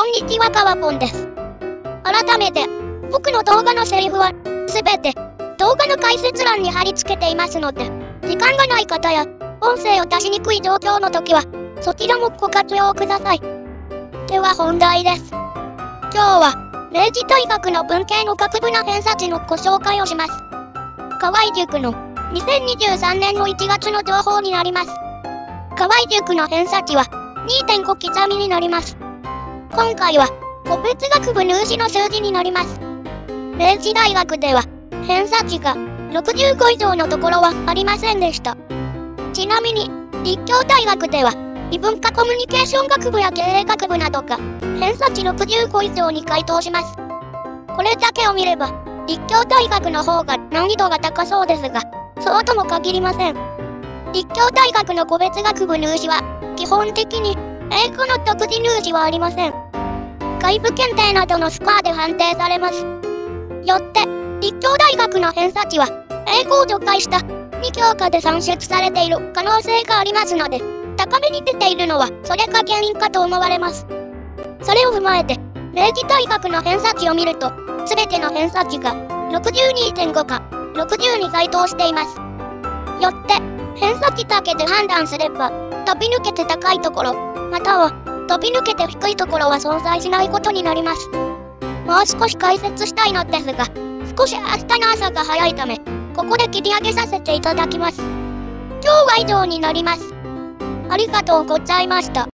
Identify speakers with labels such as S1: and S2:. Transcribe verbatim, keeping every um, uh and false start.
S1: こんにちは、かわぽんです。改めて、僕の動画のセリフは、すべて、動画の解説欄に貼り付けていますので、時間がない方や、音声を出しにくい状況の時は、そちらもご活用ください。では本題です。今日は、明治大学の文系の学部の偏差値のご紹介をします。河合塾のにせんにじゅうさんねんのいちがつの情報になります。河合塾の偏差値は にてんご 刻みになります。今回は個別学部入試の数字になります。明治大学では偏差値がろくじゅうご以上のところはありませんでした。ちなみに立教大学では異文化コミュニケーション学部や経営学部などが偏差値ろくじゅうご以上に該当します。これだけを見れば立教大学の方が難易度が高そうですが、そうとも限りません。立教大学の個別学部入試は基本的に英語の独自入試はありません。外部検定などのスコアで判定されます。よって立教大学の偏差値は英語を除外したに教科で算出されている可能性がありますので、高めに出ているのはそれが原因かと思われます。それを踏まえて明治大学の偏差値を見ると、すべての偏差値が ろくじゅうにてんご かろくじゅうに該当しています。よって偏差値だけで判断すれば、飛び抜けて高いところ、または飛び抜けて低いところは存在しないことになります。もう少し解説したいのですが、少し明日の朝が早いため、ここで切り上げさせていただきます。今日は以上になります。ありがとうございました。